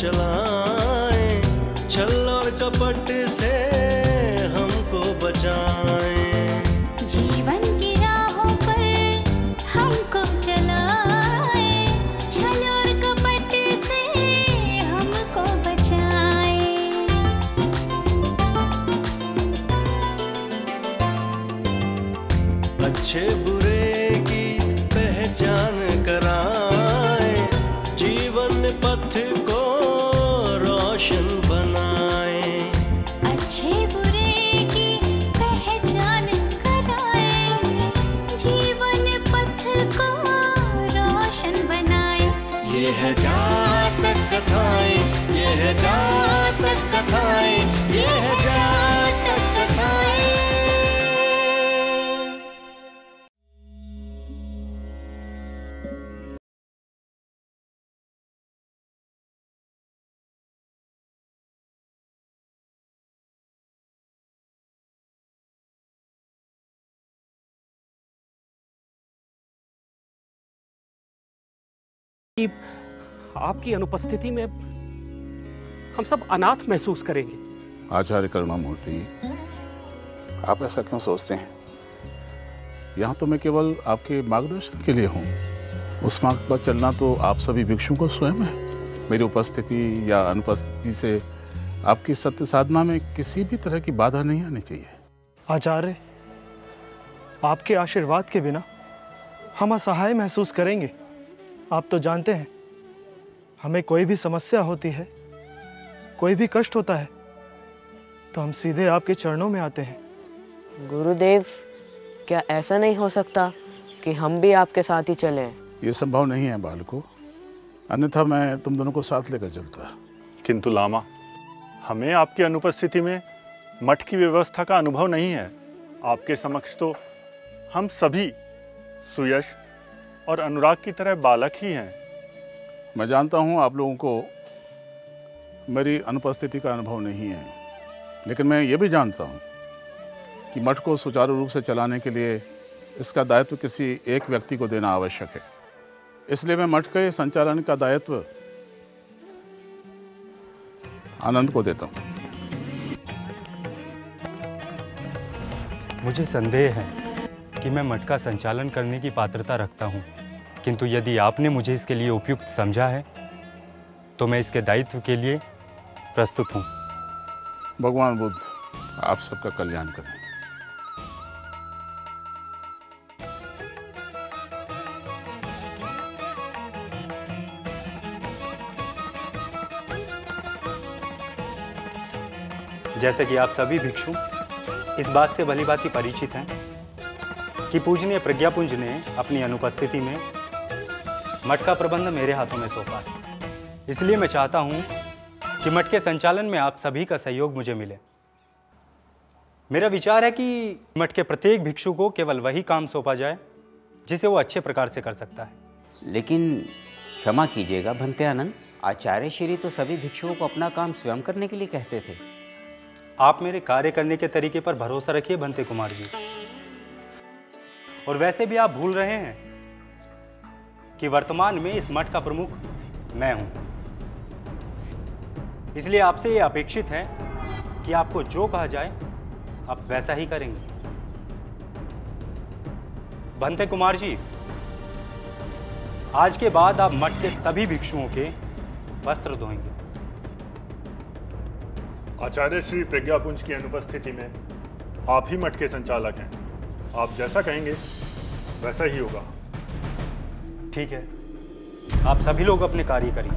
चलाएं, छल और कपट से हमको बचाएं। जीवन की राहों पर हमको चलाएं, छल और कपट से हमको बचाएं। अच्छे बुरे की पहचान कराएं, जीवन पथ को रोशन बनाएं। अच्छे बुरे की पहचान कराएं, जीवन पथ को रोशन बनाएं। ये है जातक कथाएं, ये है जातक कथाएं, ये है जातक कथाएं। कि आपकी अनुपस्थिति में हम सब अनाथ महसूस करेंगे। आचार्य करुणामूर्ति, आप ऐसा क्यों सोचते हैं? यहाँ तो मैं केवल आपके मार्गदर्शन के लिए हूँ। उस मार्ग पर चलना तो आप सभी भिक्षुओं को स्वयं है। मेरी उपस्थिति या अनुपस्थिति से आपकी सत्य साधना में किसी भी तरह की बाधा नहीं आनी चाहिए। आचार्य, आपके आशीर्वाद के बिना हम असहाय महसूस करेंगे। आप तो जानते हैं, हमें कोई भी समस्या होती है, कोई भी कष्ट होता है, तो हम सीधे आपके चरणों में आते हैं। गुरुदेव, क्या ऐसा नहीं हो सकता कि हम भी आपके साथ ही चलें? ये संभव नहीं है बालकों, अन्यथा मैं तुम दोनों को साथ लेकर चलता। किंतु लामा, हमें आपकी अनुपस्थिति में मठ की व्यवस्था का अनुभव नहीं है। आपके समक्ष तो हम सभी सुयश और अनुराग की तरह बालक ही हैं। मैं जानता हूँ आप लोगों को मेरी अनुपस्थिति का अनुभव नहीं है, लेकिन मैं ये भी जानता हूँ कि मठ को सुचारू रूप से चलाने के लिए इसका दायित्व किसी एक व्यक्ति को देना आवश्यक है। इसलिए मैं मठ के संचालन का दायित्व आनंद को देता हूँ। मुझे संदेह है कि मैं मठ का संचालन करने की पात्रता रखता हूँ, किंतु यदि आपने मुझे इसके लिए उपयुक्त समझा है तो मैं इसके दायित्व के लिए प्रस्तुत हूँ। भगवान बुद्ध आप सबका कल्याण करें। जैसे कि आप सभी भिक्षु इस बात से भलीभांति परिचित हैं कि पूजनीय प्रज्ञापुंज ने अपनी अनुपस्थिति में मठ का प्रबंध मेरे हाथों में सौंपा है। इसलिए मैं चाहता हूं कि मठ के संचालन में आप सभी का सहयोग मुझे मिले। मेरा विचार है कि मठ के प्रत्येक भिक्षु को केवल वही काम सौंपा जाए जिसे वो अच्छे प्रकार से कर सकता है। लेकिन क्षमा कीजिएगा भंते आनंद, आचार्य श्री तो सभी भिक्षुओं को अपना काम स्वयं करने के लिए कहते थे। आप मेरे कार्य करने के तरीके पर भरोसा रखिए भंते कुमार जी। और वैसे भी आप भूल रहे हैं कि वर्तमान में इस मठ का प्रमुख मैं हूं। इसलिए आपसे यह अपेक्षित है कि आपको जो कहा जाए आप वैसा ही करेंगे। भंते कुमार जी, आज के बाद आप मठ के सभी भिक्षुओं के वस्त्र धोएंगे। आचार्य श्री प्रज्ञापुंज की अनुपस्थिति में आप ही मठ के संचालक हैं। आप जैसा कहेंगे वैसा ही होगा। ठीक है, आप सभी लोग अपने कार्य करिए।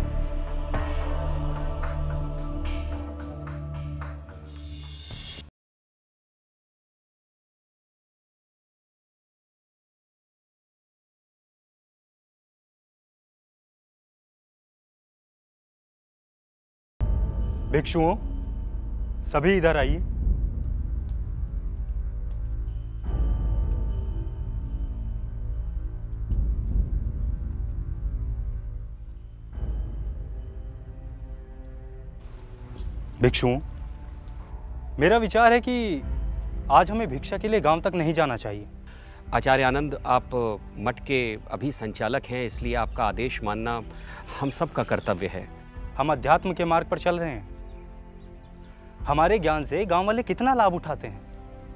भिक्षुओं, सभी इधर आइए। भिक्षुओं, मेरा विचार है कि आज हमें भिक्षा के लिए गांव तक नहीं जाना चाहिए। आचार्य आनंद, आप मठ के अभी संचालक हैं, इसलिए आपका आदेश मानना हम सब का कर्तव्य है। हम अध्यात्म के मार्ग पर चल रहे हैं। हमारे ज्ञान से गांव वाले कितना लाभ उठाते हैं।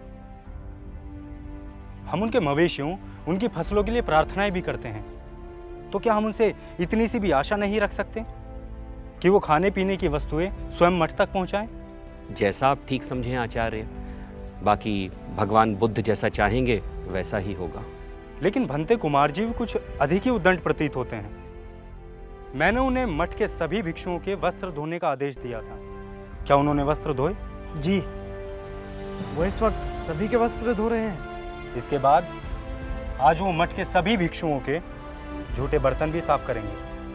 हम उनके मवेशियों, उनकी फसलों के लिए प्रार्थनाएं भी करते हैं। तो क्या हम उनसे इतनी सी भी आशा नहीं रख सकते कि वो खाने पीने की वस्तुएं स्वयं मठ तक पहुंचाएं? जैसा आप ठीक समझें आचार्य, बाकी भगवान बुद्ध जैसा चाहेंगे वैसा ही होगा। लेकिन भंते कुमार जी कुछ अधिक ही उद्दंड प्रतीत होते हैं। मैंने उन्हें मठ के सभी भिक्षुओं के वस्त्र धोने का आदेश दिया था। क्या उन्होंने वस्त्र धोए? जी, वो इस वक्त सभी के वस्त्र धो रहे हैं। इसके बाद आज वो मठ के सभी भिक्षुओं के झूठे बर्तन भी साफ करेंगे।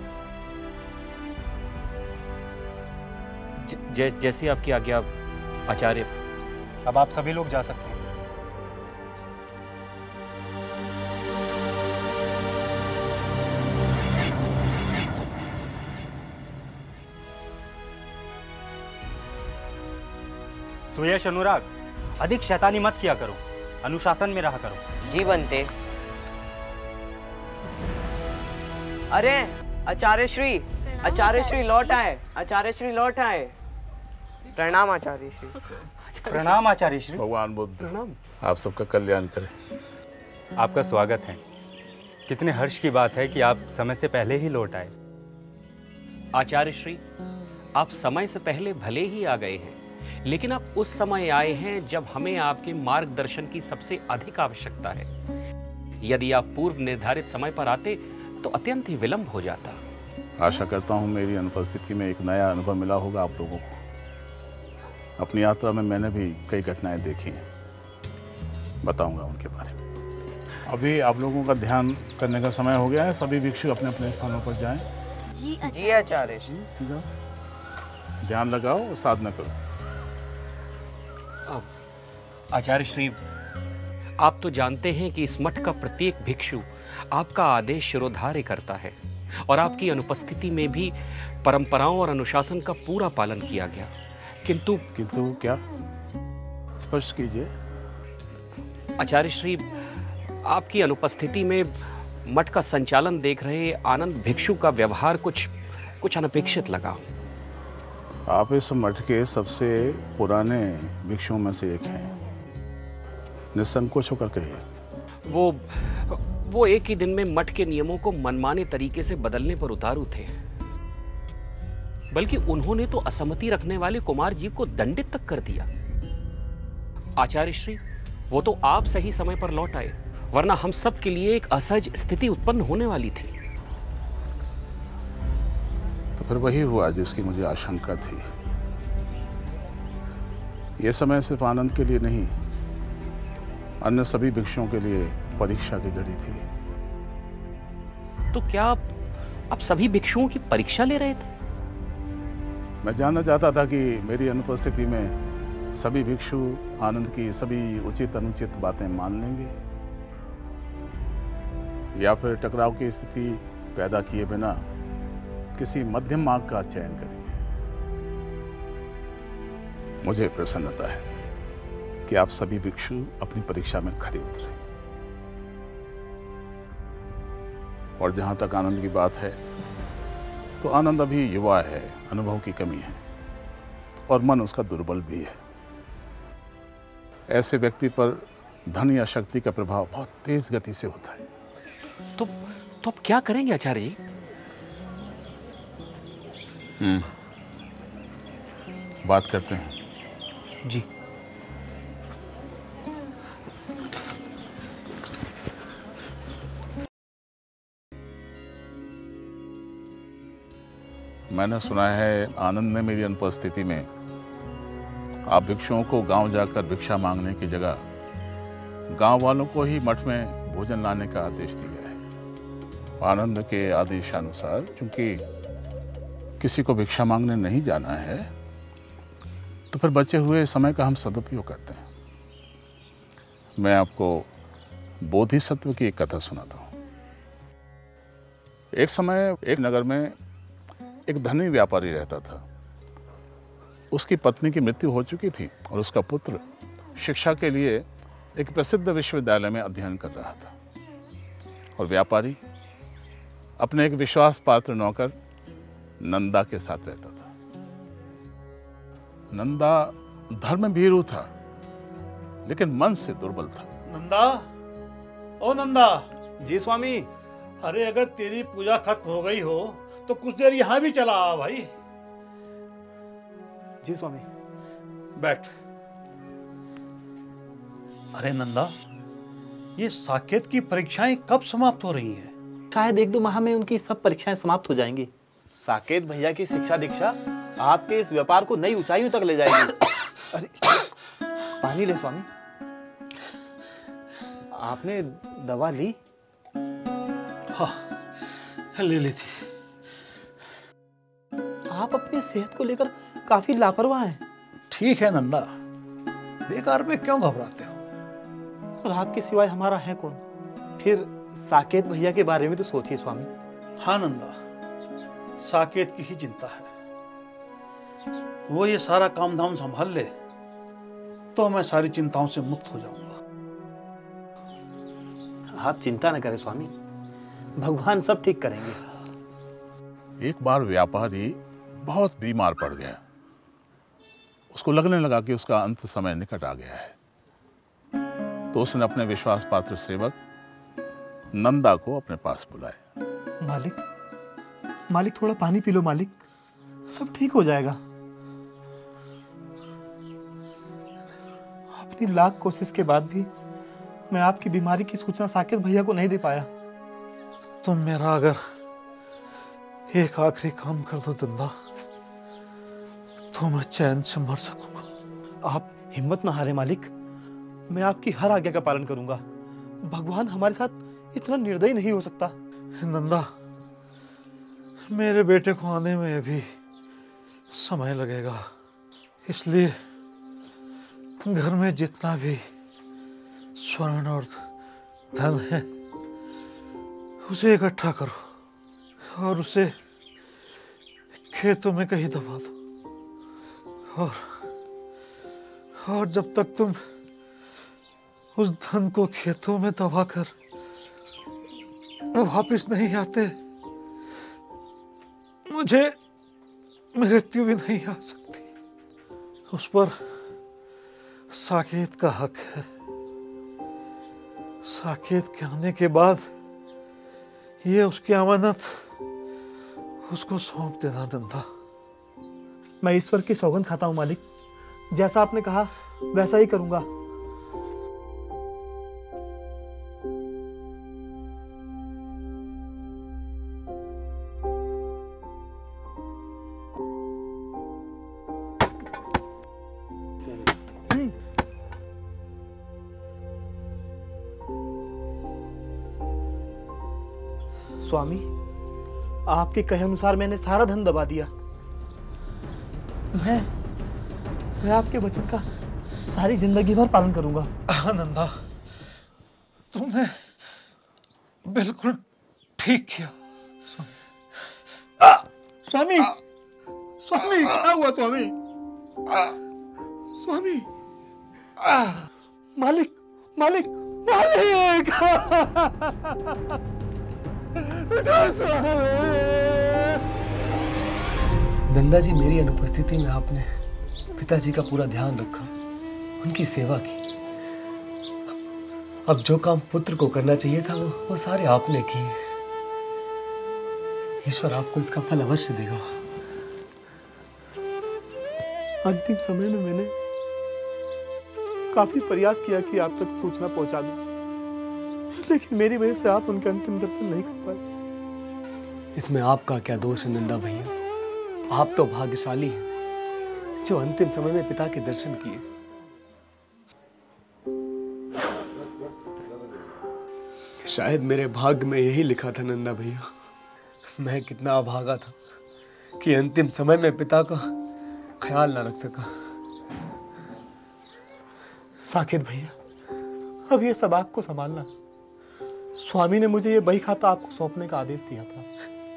जैसी आपकी आज्ञा आचार्य। अब आप सभी लोग जा सकते हैं। सुयश, अनुराग, अधिक शैतानी मत किया करो, अनुशासन में रहा करो। जी बनते। अरे आचार्य श्री लौट आए, आचार्य श्री लौट आए। प्रणाम आचार्य श्री। प्रणाम आचार्य श्री। भगवान बुद्ध आप सबका कल्याण करें। आपका स्वागत है। कितने हर्ष की बात है कि आप समय से पहले ही लौट आए। आचार्य श्री, आप समय से पहले भले ही आ गए हैं, लेकिन आप उस समय आए हैं जब हमें आपके मार्गदर्शन की सबसे अधिक आवश्यकता है। यदि आप पूर्व निर्धारित समय पर आते तो अत्यंत ही विलंब हो जाता। आशा करता हूँ मेरी अनुपस्थिति में एक नया अनुभव मिला होगा आप लोगों को। अपनी यात्रा में मैंने भी कई घटनाएं देखी हैं, बताऊंगा उनके बारे में। अभी आप लोगों का ध्यान करने का समय हो गया है। सभी भिक्षु अपने अपने स्थानों पर जाएं। जी आचार्य श्री। ध्यान लगाओ और साधना करो। आचार्य श्री, आप तो जानते हैं कि इस मठ का प्रत्येक भिक्षु आपका आदेश शिरोधार्य करता है और आपकी अनुपस्थिति में भी परंपराओं और अनुशासन का पूरा पालन किया गया। किंतु क्या? स्पष्ट कीजिए। आचार्य श्री, आपकी अनुपस्थिति में मठ का संचालन देख रहे आनंद भिक्षु का व्यवहार कुछ अनपेक्षित लगा। आप इस मठ के सबसे पुराने भिक्षुओं में से एक हैं। निसंकोच होकर कहिए। वो एक ही दिन में मठ के नियमों को मनमाने तरीके से बदलने पर उतारू थे। बल्कि उन्होंने तो असहमति रखने वाले कुमार जी को दंडित तक कर दिया। आचार्य श्री, वो तो आप सही समय पर लौट आए, वरना हम सब के लिए एक असहज स्थिति उत्पन्न होने वाली थी। तो फिर वही हुआ जिसकी मुझे आशंका थी। यह समय सिर्फ आनंद के लिए नहीं, अन्य सभी भिक्षुओं के लिए परीक्षा की घड़ी थी। तो क्या आप सभी भिक्षुओं की परीक्षा ले रहे थे? मैं जानना चाहता था कि मेरी अनुपस्थिति में सभी भिक्षु आनंद की सभी उचित अनुचित बातें मान लेंगे या फिर टकराव की स्थिति पैदा किए बिना किसी मध्यम मार्ग का चयन करेंगे। मुझे प्रसन्नता है कि आप सभी भिक्षु अपनी परीक्षा में खरे उतरे। और जहां तक आनंद की बात है, तो आनंद अभी युवा है, अनुभव की कमी है और मन उसका दुर्बल भी है। ऐसे व्यक्ति पर धन या शक्ति का प्रभाव बहुत तेज गति से होता है। तो आप क्या करेंगे आचार्य जी? बात करते हैं। जी। मैंने सुना है आनंद ने मेरी अनुपस्थिति में आप भिक्षुओं को गांव जाकर भिक्षा मांगने की जगह गांव वालों को ही मठ में भोजन लाने का आदेश दिया है। आनंद के आदेशानुसार क्योंकि किसी को भिक्षा मांगने नहीं जाना है, तो फिर बचे हुए समय का हम सदुपयोग करते हैं। मैं आपको बोधिसत्व की एक कथा सुनाता हूँ। एक समय एक नगर में एक धनी व्यापारी रहता था। उसकी पत्नी की मृत्यु हो चुकी थी और उसका पुत्र शिक्षा के लिए एक प्रसिद्ध विश्वविद्यालय में अध्ययन कर रहा था। और व्यापारी अपने एक विश्वास पात्र नौकर नंदा के साथ रहता था। नंदा धर्म में भीरू था, लेकिन मन से दुर्बल था। नंदा, ओ नंदा। जी स्वामी। अरे अगर तेरी पूजा खत्म हो गई हो तो कुछ देर यहाँ भी चला आ भाई। जी स्वामी। बैठ। अरे नंदा, ये साकेत की परीक्षाएं कब समाप्त हो रही हैं? शायद 1-2 माह में उनकी सब परीक्षाएं समाप्त हो जाएंगी। साकेत भैया की शिक्षा दीक्षा आपके इस व्यापार को नई ऊंचाइयों तक ले जाएगी। अरे पानी ले स्वामी। आपने दवा ली? हाँ, ले ली थी। आप अपनी सेहत को लेकर काफी लापरवाह हैं। ठीक है नंदा, बेकार में क्यों घबराते हो? और आपके सिवाय हमारा है कौन? फिर साकेत भैया के बारे में तो सोचिए स्वामी। हाँ नंदा, साकेत की ही चिंता है। वो ये सारा काम धाम संभाल ले तो मैं सारी चिंताओं से मुक्त हो जाऊंगा। आप चिंता न करें स्वामी, भगवान सब ठीक करेंगे। एक बार व्यापारी बहुत बीमार पड़ गया। उसको लगने लगा कि उसका अंत समय निकट आ गया है। तो उसने अपने विश्वास पात्र सेवक नंदा को अपने पास बुलाया। मालिक थोड़ा पानी पी लो मालिक, सब ठीक हो जाएगा। अपनी लाख कोशिश के बाद भी मैं आपकी बीमारी की सूचना साकेत भैया को नहीं दे पाया। तुम मेरा अगर एक आखिरी काम कर दो नंदा तो मैं चैन से मर सकूंगा। आप हिम्मत ना हारे मालिक, मैं आपकी हर आज्ञा का पालन करूंगा। भगवान हमारे साथ इतना निर्दयी नहीं हो सकता। नंदा, मेरे बेटे को आने में भी समय लगेगा, इसलिए घर में जितना भी स्वर्ण और धन है उसे इकट्ठा करो और उसे खेतों में कहीं दबा दो। और जब तक तुम उस धन को खेतों में दबाकर वापस नहीं आते, मुझे मृत्यु भी नहीं आ सकती। उस पर साकेत का हक है। साकेत के आने के बाद ये उसकी अमानत उसको सौंप देना नंदा। मैं ईश्वर की सौगंध खाता हूं मालिक, जैसा आपने कहा वैसा ही करूंगा। स्वामी, आपके कहे अनुसार मैंने सारा धन दबा दिया। मैं आपके वचन का सारी जिंदगी भर पालन करूंगा। नंदा, तुमने बिल्कुल ठीक किया। स्वामी, स्वामी क्या हुआ स्वामी? स्वामी, मालिक मालिक मालिक नंदा जी, मेरी अनुपस्थिति में आपने पिताजी का पूरा ध्यान रखा, उनकी सेवा की। अब जो काम पुत्र को करना चाहिए था वो सारे आपने किए। ईश्वर आपको इसका फल अवश्य देगा। अंतिम समय में मैंने काफी प्रयास किया कि आप तक सूचना पहुंचा दूं, लेकिन मेरी वजह से आप उनके अंतिम दर्शन नहीं कर पाए। इसमें आपका क्या दोष है नंदा भैया? आप तो भाग्यशाली हैं जो अंतिम समय में पिता के दर्शन किए। शायद मेरे भाग्य में यही लिखा था नंदा भैया। मैं कितना अभागा था कि अंतिम समय में पिता का ख्याल ना रख सका। साकेत भैया, अब ये सब आपको संभालना। स्वामी ने मुझे ये बही खाता आपको सौंपने का आदेश दिया था।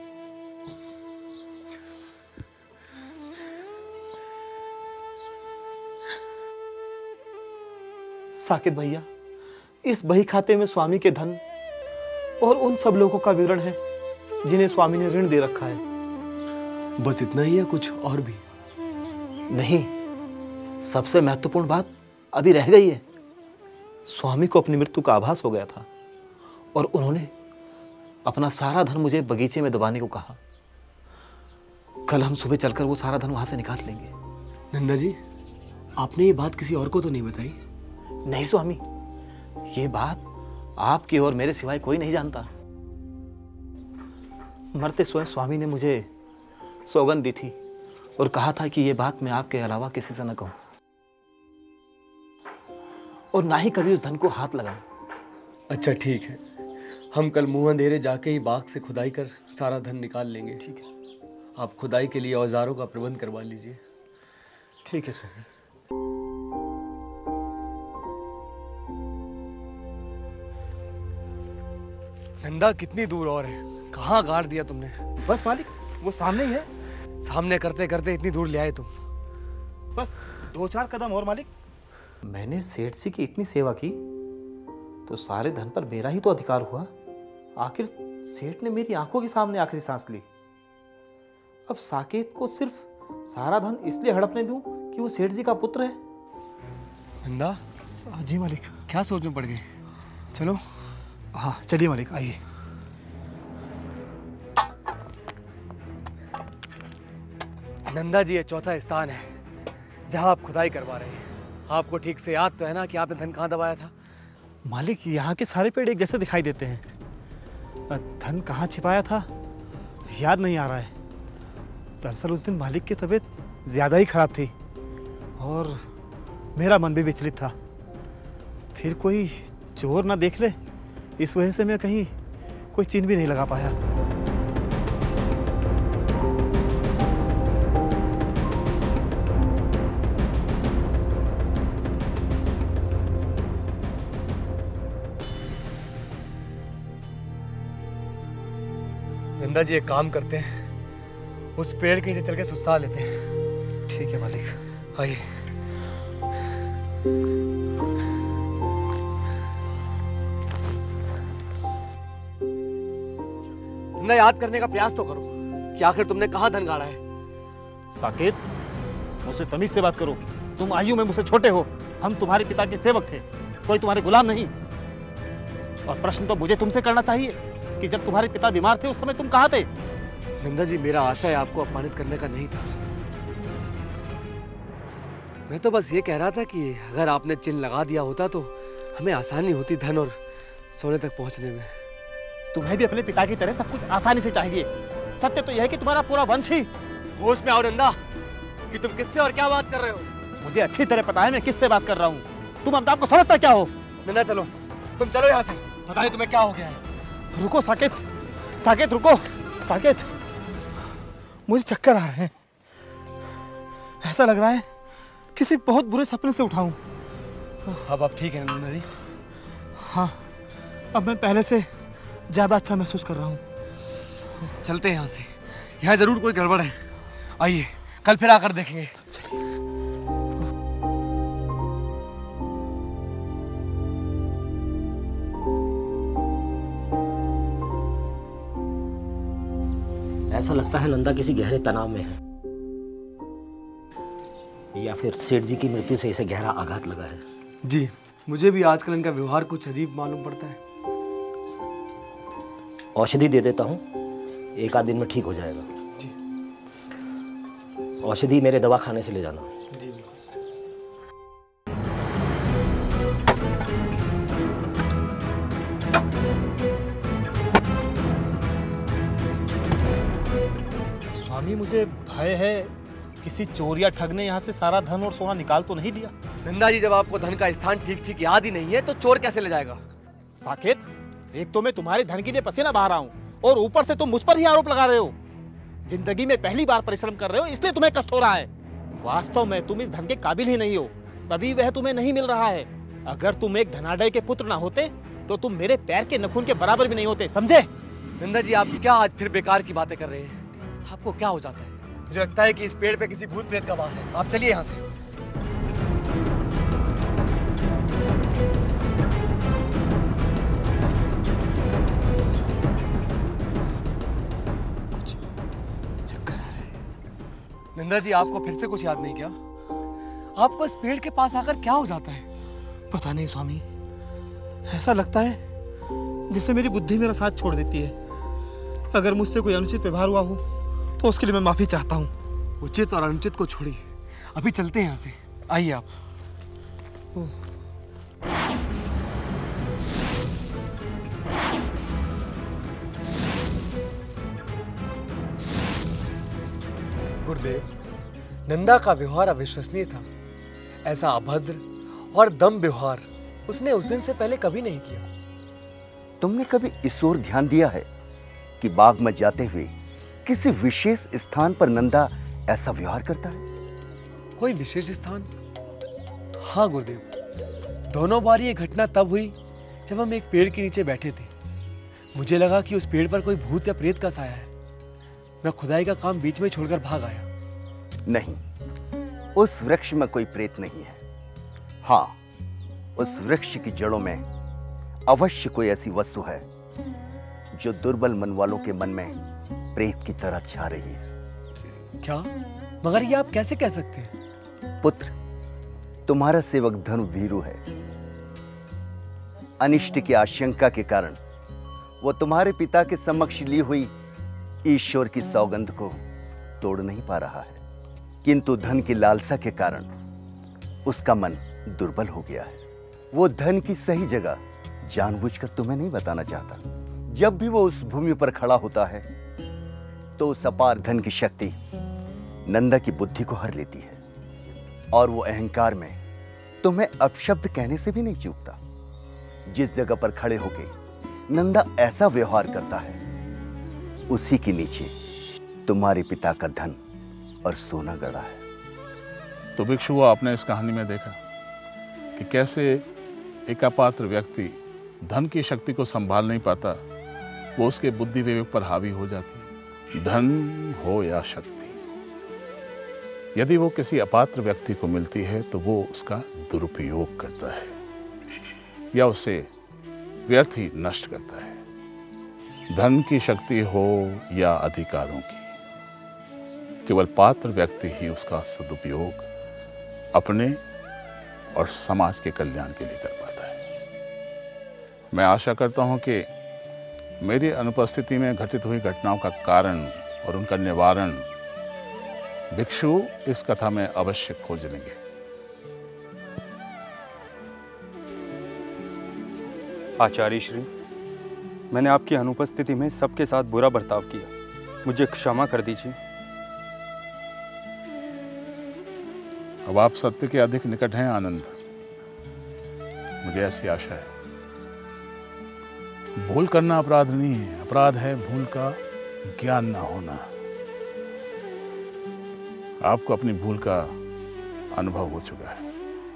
साकेत भैया, इस बही खाते में स्वामी के धन और उन सब लोगों का विवरण है जिन्हें स्वामी ने ऋण दे रखा है। बस इतना ही या कुछ और भी? नहीं, सबसे महत्वपूर्ण बात अभी रह गई है। स्वामी को अपनी मृत्यु का आभास हो गया था और उन्होंने अपना सारा धन मुझे बगीचे में दबाने को कहा। कल हम सुबह चलकर वो सारा धन वहां से निकाल लेंगे। नंदा जी, आपने ये बात किसी और को तो नहीं बताई? नहीं स्वामी, ये बात आपकी और मेरे सिवाय कोई नहीं जानता। मरते स्वयं स्वामी ने मुझे सौगंध दी थी और कहा था कि ये बात मैं आपके अलावा किसी से न कहूं और ना ही कभी उस धन को हाथ लगाऊं। अच्छा ठीक है, हम कल मुंह अंधेरे जाके ही बाग से खुदाई कर सारा धन निकाल लेंगे। ठीक है। आप खुदाई के लिए औजारों का प्रबंध करवा लीजिए। ठीक है स्वामी। नंदा कितनी दूर और है? कहाँ गाड़ दिया तुमने? बस मालिक, वो सामने ही है। सामने करते करते इतनी दूर ले आए तुम? बस 2-4 कदम और मालिक। मैंने सेठ जी की इतनी सेवा की तो सारे धन पर मेरा ही तो अधिकार हुआ। आखिर सेठ ने मेरी आंखों के सामने आखिरी सांस ली। अब साकेत को सिर्फ सारा धन इसलिए हड़पने दूं कि वो सेठ जी का पुत्र है। नंदा। जी मालिक। क्या सोच में पड़ गए? चलो। हाँ चलिए मालिक, आइए। नंदा जी, ये चौथा स्थान है जहां आप खुदाई करवा रहे हैं। आपको ठीक से याद तो है ना कि आपने धन कहाँ दबाया था? मालिक, यहाँ के सारे पेड़ एक जैसे दिखाई देते हैं। धन कहाँ छिपाया था याद नहीं आ रहा है। दरअसल उस दिन मालिक की तबीयत ज़्यादा ही खराब थी और मेरा मन भी विचलित था। फिर कोई चोर ना देख ले, इस वजह से मैं कहीं कोई चिन्ह भी नहीं लगा पाया। नंदा जी, एक काम करते हैं, उस पेड़ के नीचे चल के सुस्ता लेते हैं। ठीक है मालिक, आइए। नंदा, याद करने का प्रयास तो करो कि आखिर तुमने कहाँ धन गाड़ा है। साकेत, मुझसे तमीज से बात करो। तुम आयु में मुझसे छोटे हो। हम तुम्हारे पिता के सेवक थे, कोई तुम्हारे गुलाम नहीं। और प्रश्न तो मुझे तुमसे करना चाहिए कि जब तुम्हारे पिता बीमार थे उस समय तुम कहाँ थे? नंदा जी, मेरा आशय आपको अपमानित करने का नहीं था। मैं तो बस ये कह रहा था कि अगर आपने चिन्ह लगा दिया होता तो हमें आसानी होती धन और सोने तक पहुंचने में। तुम्हें भी अपने पिता की तरह सब कुछ आसानी से चाहिए। सत्य तो यह है कि तुम्हारा पूरा वंश ही। होश में आओ नंदा, कि तुम किससे और क्या बात कर रहे हो। मुझे अच्छी तरह पता है मैं किससे बात कर रहा हूँ। तुम अमिताभ को समझता क्या हो? नंदा चलो, तुम चलो यहाँ से। बताइए तुम्हें क्या हो गया है। रुको साकेत, साकेत रुको। साकेत, मुझे चक्कर आ रहे हैं। ऐसा लग रहा है किसी बहुत बुरे सपने से उठाऊं। अब आप ठीक है नंदा जी? हाँ, अब मैं पहले से ज्यादा अच्छा महसूस कर रहा हूँ। चलते हैं यहाँ से, यहाँ जरूर कोई गड़बड़ है। आइए, कल फिर आकर देखेंगे। चलिए। ऐसा लगता है नंदा किसी गहरे तनाव में है, या फिर सेठ जी की मृत्यु से इसे गहरा आघात लगा है। जी, मुझे भी आजकल इनका व्यवहार कुछ अजीब मालूम पड़ता है। औषधि दे देता हूँ, 1 आध दिन में ठीक हो जाएगा। जी। औषधि मेरे दवाखाने से ले जाना। जी। स्वामी, मुझे भय है किसी चोर या ठग ने यहाँ से सारा धन और सोना निकाल तो नहीं लिया। नंदा जी, जब आपको धन का स्थान ठीक ठीक याद ही नहीं है तो चोर कैसे ले जाएगा? साकेत, एक तो मैं तुम्हारे धन के लिए पसीना बहा रहा हूँ और ऊपर से तुम मुझ पर ही आरोप लगा रहे हो। जिंदगी में पहली बार परिश्रम कर रहे हो इसलिए तुम्हें कष्ट हो रहा है। वास्तव में तुम इस धन के काबिल ही नहीं हो, तभी वह तुम्हें नहीं मिल रहा है। अगर तुम एक धनाढ्य के पुत्र ना होते तो तुम मेरे पैर के नखून के बराबर भी नहीं होते, समझे? नंदा जी, आप क्या आज फिर बेकार की बातें कर रहे हैं? आपको क्या हो जाता है? मुझे लगता है कि इस पेड़ पे किसी भूत प्रेत का वास है। आप चलिए यहाँ से। कुछ चक्कर आ रहे हैं। नंदा जी, आपको फिर से कुछ याद नहीं क्या? आपको इस पेड़ के पास आकर क्या हो जाता है? पता नहीं स्वामी, ऐसा लगता है जैसे मेरी बुद्धि मेरा साथ छोड़ देती है। अगर मुझसे कोई अनुचित व्यवहार हुआ हो तो उसके लिए मैं माफी चाहता हूँ। उचित और अनुचित को छोड़िए, अभी चलते हैं यहाँ से। आइए आप। गुरुदेव, नंदा का व्यवहार अविश्वसनीय था। ऐसा अभद्र और दम व्यवहार उसने उस दिन से पहले कभी नहीं किया। तुमने कभी इस ओर ध्यान दिया है कि बाग में जाते हुए किसी विशेष स्थान पर नंदा ऐसा व्यवहार करता है? कोई विशेष स्थान? हाँ गुरुदेव, दोनों बार ये घटना तब हुई जब हम एक पेड़ के नीचे बैठे थे। मुझे लगा कि उस पेड़ पर कोई भूत या प्रेत का साया है। मैं खुदाई का काम बीच में छोड़कर भाग आया। नहीं, उस वृक्ष में कोई प्रेत नहीं है। हाँ, उस वृक्ष की जड़ों में अवश्य कोई ऐसी वस्तु है जो दुर्बल मन वालों के मन में प्रेत की तरह छा रही है। क्या? मगर ये आप कैसे कह सकते हैं? पुत्र, तुम्हारा सेवक धनु वीरू है। अनिष्ट की आशंका के कारण वो तुम्हारे पिता के समक्ष ली हुई ईश्वर की सौगंध को तोड़ नहीं पा रहा है, किंतु धन की लालसा के कारण उसका मन दुर्बल हो गया है। वो धन की सही जगह जानबूझकर तुम्हें नहीं बताना चाहता। जब भी वो उस भूमि पर खड़ा होता है तो उस अपार धन की शक्ति नंदा की बुद्धि को हर लेती है और वो अहंकार में तुम्हें अपशब्द कहने से भी नहीं चूकता। जिस जगह पर खड़े होके नंदा ऐसा व्यवहार करता है, उसी के नीचे तुम्हारे पिता का धन और सोना गड़ा है। तो भिक्षु, आपने इस कहानी में देखा कि कैसे एक अपात्र व्यक्ति धन की शक्ति को संभाल नहीं पाता, वो उसके बुद्धि विवेक पर हावी हो जाती है। धन हो या शक्ति, यदि वो किसी अपात्र व्यक्ति को मिलती है तो वो उसका दुरुपयोग करता है या उसे व्यर्थ ही नष्ट करता है। धन की शक्ति हो या अधिकारों की, केवल पात्र व्यक्ति ही उसका सदुपयोग अपने और समाज के कल्याण के लिए कर पाता है। मैं आशा करता हूं कि मेरी अनुपस्थिति में घटित हुई घटनाओं का कारण और उनका निवारण भिक्षु इस कथा में अवश्य खोज लेंगे। आचार्य श्री, मैंने आपकी अनुपस्थिति में सबके साथ बुरा बर्ताव किया, मुझे क्षमा कर दीजिए। अब आप सत्य के अधिक निकट हैं आनंद, मुझे ऐसी आशा है। भूल करना अपराध नहीं है, अपराध है भूल का ज्ञान ना होना। आपको अपनी भूल का अनुभव हो चुका है।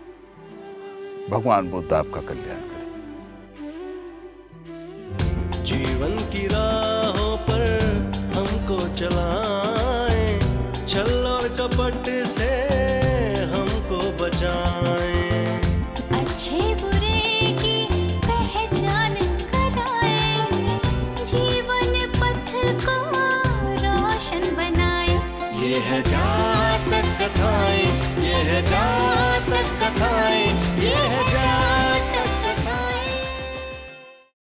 भगवान बुद्ध आपका कल्याण करे। जीवन की राहों पर हमको चलाएं, छल और कपट से हमको बचाएं। अच्छे बुरे की पहचान कराए, जीवन पथ को रोशन बनाए। ये है जातक कथाएं, ये है जातक